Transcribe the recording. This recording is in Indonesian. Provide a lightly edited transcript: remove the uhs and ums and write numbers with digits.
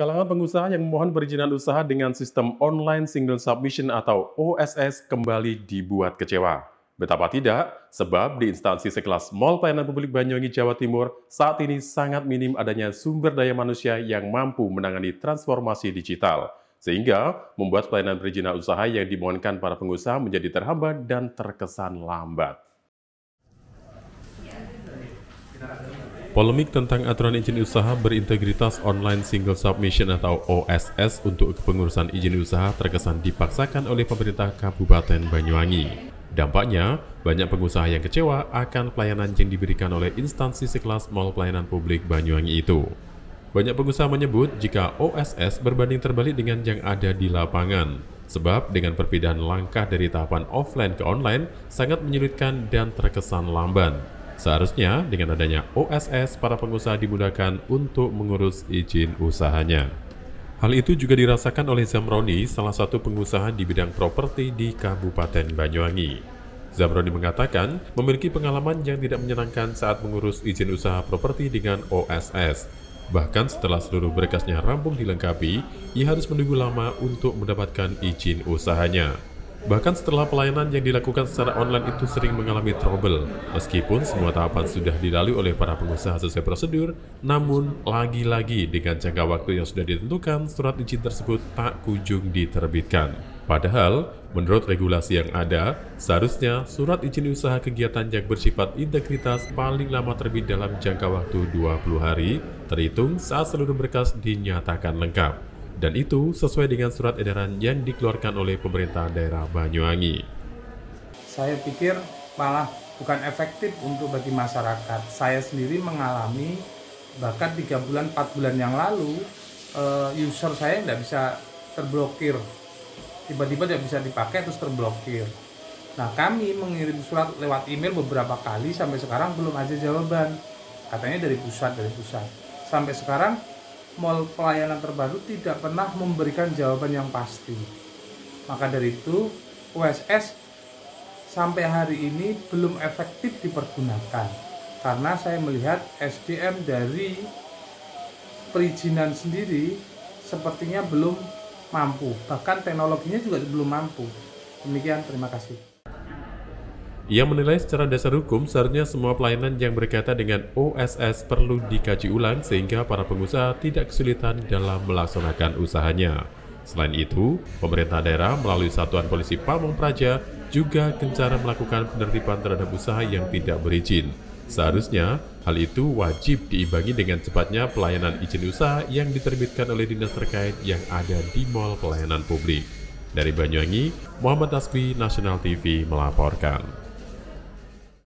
Kalangan pengusaha yang memohon perizinan usaha dengan sistem online single submission atau OSS kembali dibuat kecewa. Betapa tidak, sebab di instansi sekelas Mall Pelayanan Publik Banyuwangi, Jawa Timur, saat ini sangat minim adanya sumber daya manusia yang mampu menangani transformasi digital. Sehingga membuat pelayanan perizinan usaha yang dimohonkan para pengusaha menjadi terhambat dan terkesan lambat. Polemik tentang aturan izin usaha berintegritas online single submission atau OSS untuk kepengurusan izin usaha terkesan dipaksakan oleh pemerintah Kabupaten Banyuwangi. Dampaknya, banyak pengusaha yang kecewa akan pelayanan yang diberikan oleh instansi sekelas Mall Pelayanan Publik Banyuwangi itu. Banyak pengusaha menyebut jika OSS berbanding terbalik dengan yang ada di lapangan. Sebab dengan perpindahan langkah dari tahapan offline ke online sangat menyulitkan dan terkesan lamban. Seharusnya dengan adanya OSS, para pengusaha dimudahkan untuk mengurus izin usahanya. Hal itu juga dirasakan oleh Zamroni, salah satu pengusaha di bidang properti di Kabupaten Banyuwangi. Zamroni mengatakan memiliki pengalaman yang tidak menyenangkan saat mengurus izin usaha properti dengan OSS. Bahkan setelah seluruh berkasnya rampung dilengkapi, ia harus menunggu lama untuk mendapatkan izin usahanya. Bahkan setelah pelayanan yang dilakukan secara online itu sering mengalami trouble. Meskipun semua tahapan sudah dilalui oleh para pengusaha sesuai prosedur, namun lagi-lagi dengan jangka waktu yang sudah ditentukan, surat izin tersebut tak kunjung diterbitkan. Padahal, menurut regulasi yang ada, seharusnya surat izin usaha kegiatan yang bersifat integritas paling lama terbit dalam jangka waktu 20 hari, terhitung saat seluruh berkas dinyatakan lengkap. Dan itu sesuai dengan surat edaran yang dikeluarkan oleh pemerintah daerah Banyuwangi. Saya pikir malah bukan efektif untuk bagi masyarakat. Saya sendiri mengalami bahkan 3 bulan, 4 bulan yang lalu, user saya tidak bisa terblokir. Tiba-tiba tidak bisa dipakai terus terblokir. Nah, kami mengirim surat lewat email beberapa kali, sampai sekarang belum ada jawaban. Katanya dari pusat. Sampai sekarang Mall pelayanan terbaru tidak pernah memberikan jawaban yang pasti. Maka dari itu, OSS sampai hari ini belum efektif dipergunakan. Karena saya melihat SDM dari perizinan sendiri sepertinya belum mampu. Bahkan teknologinya juga belum mampu. Demikian, terima kasih. Ia menilai secara dasar hukum seharusnya semua pelayanan yang berkaitan dengan OSS perlu dikaji ulang sehingga para pengusaha tidak kesulitan dalam melaksanakan usahanya. Selain itu, pemerintah daerah melalui Satuan Polisi Pamong Praja juga gencar melakukan penertiban terhadap usaha yang tidak berizin. Seharusnya, hal itu wajib diimbangi dengan cepatnya pelayanan izin usaha yang diterbitkan oleh dinas terkait yang ada di Mall Pelayanan Publik. Dari Banyuwangi, Muhammad Asbi, Nasional TV melaporkan.